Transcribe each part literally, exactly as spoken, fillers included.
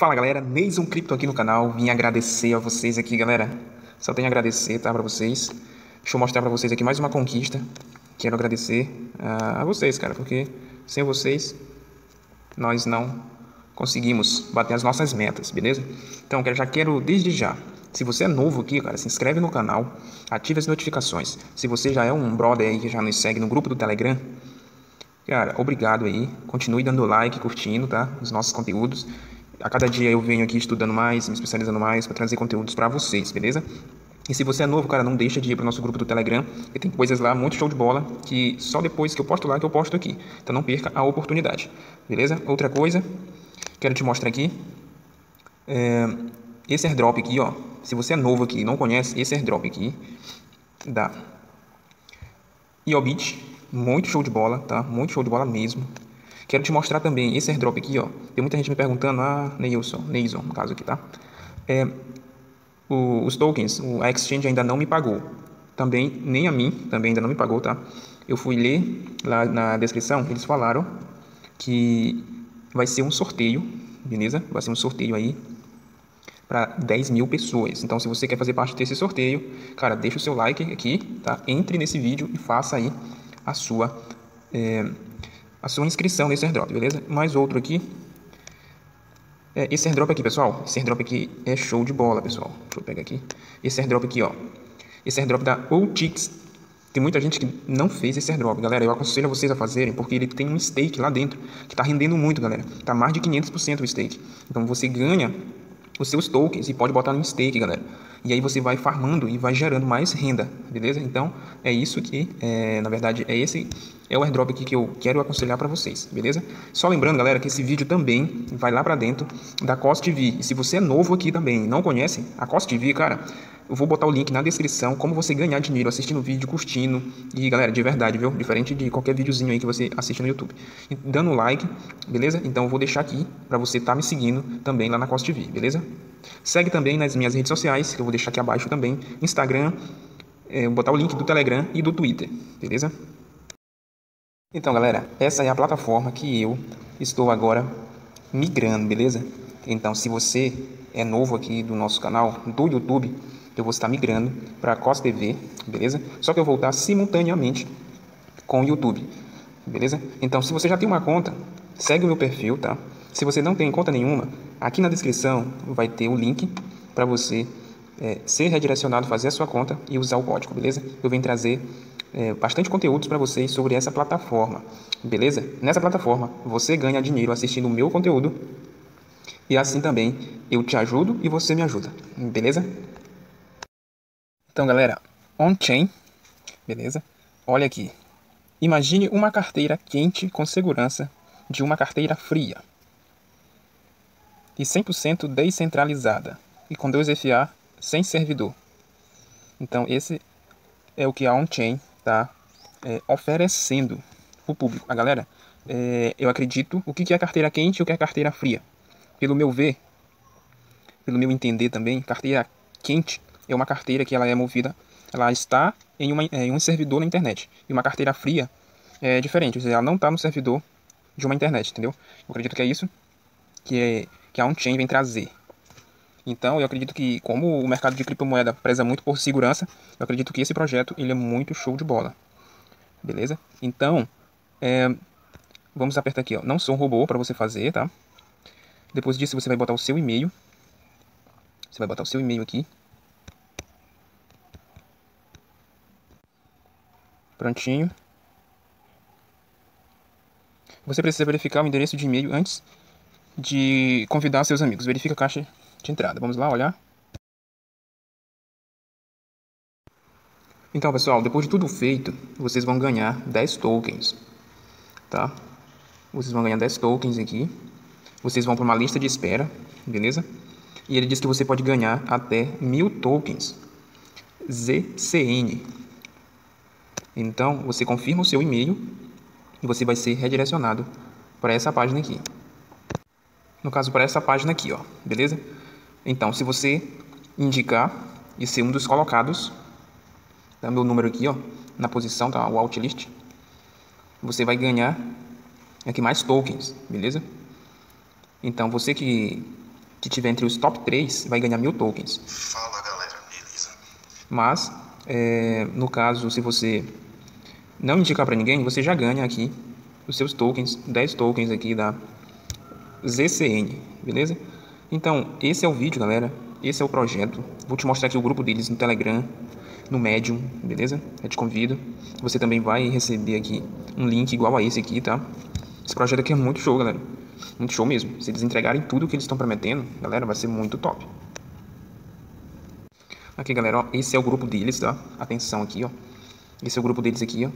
Fala galera, Neison Crypto aqui no canal, vim agradecer a vocês aqui galera, só tenho a agradecer, tá, pra vocês. Deixa eu mostrar pra vocês aqui mais uma conquista. Quero agradecer uh, a vocês, cara, porque sem vocês nós não conseguimos bater as nossas metas, beleza? Então eu já quero desde já, se você é novo aqui, cara, se inscreve no canal, ative as notificações. Se você já é um brother aí que já nos segue no grupo do Telegram, cara, obrigado aí, continue dando like, curtindo, tá, os nossos conteúdos. A cada dia eu venho aqui estudando mais, me especializando mais para trazer conteúdos para vocês, beleza? E se você é novo, cara, não deixa de ir para o nosso grupo do Telegram, que tem coisas lá muito show de bola, que só depois que eu posto lá que eu posto aqui. Então não perca a oportunidade, beleza? Outra coisa, quero te mostrar aqui, é, esse airdrop aqui, ó. Se você é novo aqui e não conhece, esse airdrop aqui da Iobit, muito show de bola, tá? Muito show de bola mesmo. Quero te mostrar também esse airdrop aqui, ó. Tem muita gente me perguntando, ah, Neilson, Neison, no caso aqui, tá? É, o, os tokens, o, a exchange ainda não me pagou. Também, nem a mim, também ainda não me pagou, tá? Eu fui ler lá na descrição, eles falaram que vai ser um sorteio, beleza? Vai ser um sorteio aí para dez mil pessoas. Então, se você quer fazer parte desse sorteio, cara, deixa o seu like aqui, tá? Entre nesse vídeo e faça aí a sua... É, a sua inscrição nesse airdrop, beleza? Mais outro aqui. É, esse airdrop aqui, pessoal. Esse airdrop aqui é show de bola, pessoal. Deixa eu pegar aqui. Esse airdrop aqui, ó. Esse airdrop da O T X. Tem muita gente que não fez esse airdrop, galera. Eu aconselho a vocês a fazerem, porque ele tem um stake lá dentro, que tá rendendo muito, galera. Tá mais de quinhentos por cento o stake. Então você ganha os seus tokens e pode botar no stake, galera. E aí você vai farmando e vai gerando mais renda, beleza? Então, é isso que, é, na verdade, é esse é o airdrop aqui que eu quero aconselhar para vocês, beleza? Só lembrando, galera, que esse vídeo também vai lá para dentro da Cost T V. E se você é novo aqui também e não conhece a Cost T V, cara, eu vou botar o link na descrição, como você ganhar dinheiro assistindo o vídeo, curtindo. E, galera, de verdade, viu? Diferente de qualquer videozinho aí que você assiste no YouTube. E dando like, beleza? Então, eu vou deixar aqui para você estar tá me seguindo também lá na Cost T V, beleza? Segue também nas minhas redes sociais, que eu vou deixar aqui abaixo também. Instagram, é, vou botar o link do Telegram e do Twitter, beleza? Então, galera, essa é a plataforma que eu estou agora migrando, beleza? Então, se você é novo aqui do nosso canal, do YouTube, eu vou estar migrando para a Cost T V, beleza? Só que eu vou voltar simultaneamente com o YouTube, beleza? Então, se você já tem uma conta, segue o meu perfil, tá? Se você não tem conta nenhuma, aqui na descrição vai ter o link para você é, ser redirecionado, fazer a sua conta e usar o código, beleza? Eu venho trazer é, bastante conteúdos para vocês sobre essa plataforma, beleza? Nessa plataforma você ganha dinheiro assistindo o meu conteúdo e assim também eu te ajudo e você me ajuda, beleza? Então, galera, on-chain, beleza? Olha aqui. Imagine uma carteira quente com segurança de uma carteira fria. E cem por cento descentralizada. E com dois F A sem servidor. Então, esse é o que a on-chain está é, oferecendo para o público. A galera, é, eu acredito, o que é carteira quente e o que é carteira fria? Pelo meu ver, pelo meu entender também, carteira quente é uma carteira que ela é movida, ela está em, uma, em um servidor na internet. E uma carteira fria é diferente, ou seja, ela não está no servidor de uma internet, entendeu? Eu acredito que é isso que, é, que a on-chain vem trazer. Então, eu acredito que, como o mercado de criptomoeda preza muito por segurança, eu acredito que esse projeto ele é muito show de bola. Beleza? Então, é, vamos apertar aqui, ó. Não sou um robô para você fazer, tá? Depois disso, você vai botar o seu e-mail. Você vai botar o seu e-mail aqui. Prontinho. Você precisa verificar o endereço de e-mail antes de convidar seus amigos. Verifica a caixa de entrada. Vamos lá olhar. Então, pessoal, depois de tudo feito, vocês vão ganhar dez tokens, tá? Vocês vão ganhar dez tokens aqui. Vocês vão para uma lista de espera, beleza? E ele diz que você pode ganhar até mil tokens Z C N. Então, você confirma o seu e-mail e você vai ser redirecionado para essa página aqui. No caso, para essa página aqui, ó, beleza? Então, se você indicar e ser um dos colocados, dá meu número aqui, ó, na posição, tá? O outlist, você vai ganhar aqui mais tokens, beleza? Então, você que que tiver entre os top três vai ganhar mil tokens. Fala, galera, beleza? Mas, é, no caso, se você não indicar para ninguém, você já ganha aqui os seus tokens, dez tokens aqui da Z C N, beleza? Então, esse é o vídeo, galera. Esse é o projeto. Vou te mostrar aqui o grupo deles no Telegram, no Medium, beleza? Eu te convido. Você também vai receber aqui um link igual a esse aqui, tá? Esse projeto aqui é muito show, galera. Muito show mesmo. Se eles entregarem tudo que eles estão prometendo, galera, vai ser muito top. Aqui, galera, ó, esse é o grupo deles, tá? Atenção aqui, ó. Esse é o grupo deles aqui, ó.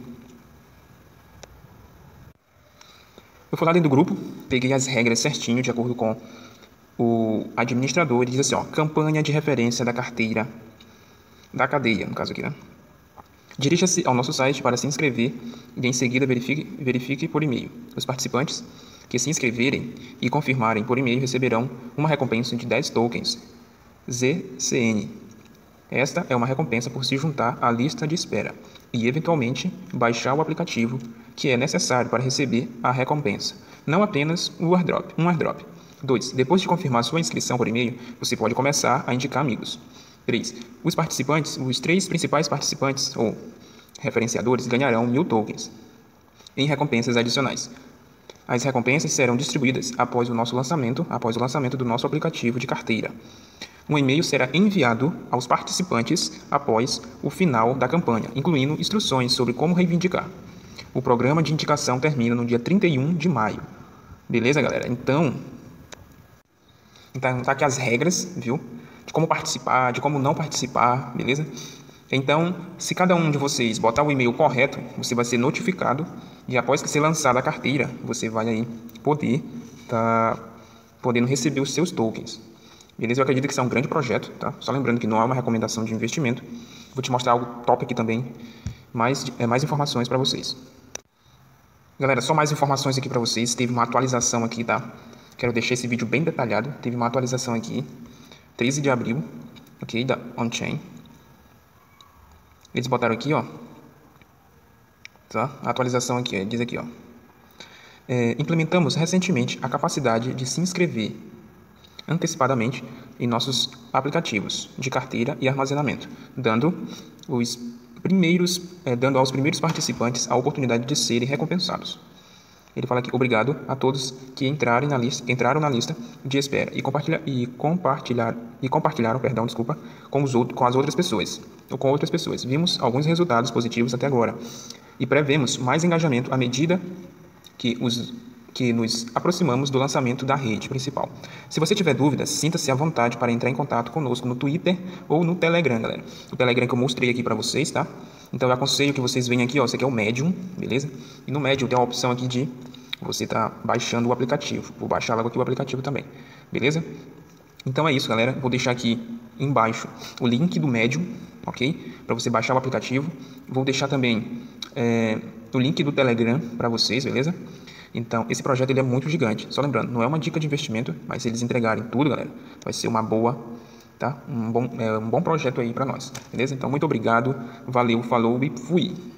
Eu fui lá dentro do grupo, peguei as regras certinho, de acordo com o administrador. Ele diz assim, ó, campanha de referência da carteira da cadeia, no caso aqui, né? Dirija-se ao nosso site para se inscrever e em seguida verifique, verifique por e-mail. Os participantes que se inscreverem e confirmarem por e-mail receberão uma recompensa de dez tokens Z C N. Esta é uma recompensa por se juntar à lista de espera e, eventualmente, baixar o aplicativo que é necessário para receber a recompensa, não apenas o airdrop, um airdrop. dois. Depois de confirmar sua inscrição por e-mail, você pode começar a indicar amigos. três. Os participantes, os três principais participantes ou referenciadores ganharão mil tokens em recompensas adicionais. As recompensas serão distribuídas após o nosso lançamento, após o lançamento do nosso aplicativo de carteira. Um e-mail será enviado aos participantes após o final da campanha, incluindo instruções sobre como reivindicar. O programa de indicação termina no dia trinta e um de maio. Beleza, galera? Então, então tá aqui as regras, viu? De como participar, de como não participar, beleza? Então, se cada um de vocês botar o e-mail correto, você vai ser notificado e após que ser lançada a carteira, você vai aí poder tá podendo receber os seus tokens. Beleza? Eu acredito que isso é um grande projeto, tá? Só lembrando que não é uma recomendação de investimento. Vou te mostrar algo top aqui também, mais, é, mais informações para vocês. Galera, só mais informações aqui para vocês. Teve uma atualização aqui, tá? Quero deixar esse vídeo bem detalhado. Teve uma atualização aqui, treze de abril, ok, da on-chain. Eles botaram aqui, ó, tá? A atualização aqui, ó, diz aqui, ó. É, implementamos recentemente a capacidade de se inscrever antecipadamente em nossos aplicativos de carteira e armazenamento, dando os primeiros, é, dando aos primeiros participantes a oportunidade de serem recompensados. Ele fala aqui, obrigado a todos que entrarem na lista, entraram na lista de espera e, compartilha, e, compartilhar, e compartilharam perdão, desculpa, com, os outros, com as outras pessoas, ou com outras pessoas. Vimos alguns resultados positivos até agora e prevemos mais engajamento à medida que, os, que nos aproximamos do lançamento da rede principal. Se você tiver dúvidas, sinta-se à vontade para entrar em contato conosco no Twitter ou no Telegram, galera. O Telegram que eu mostrei aqui para vocês, tá? Então eu aconselho que vocês venham aqui, ó, esse aqui é o Medium, beleza? E no Medium tem a opção aqui de você tá baixando o aplicativo. Vou baixar logo aqui o aplicativo também, beleza? Então é isso, galera. Vou deixar aqui embaixo o link do Medium, ok? Para você baixar o aplicativo. Vou deixar também é, o link do Telegram para vocês, beleza? Então, esse projeto ele é muito gigante. Só lembrando, não é uma dica de investimento, mas se eles entregarem tudo, galera, vai ser uma boa, tá? Um bom, é, um bom projeto aí para nós, beleza? Então, muito obrigado, valeu, falou e fui!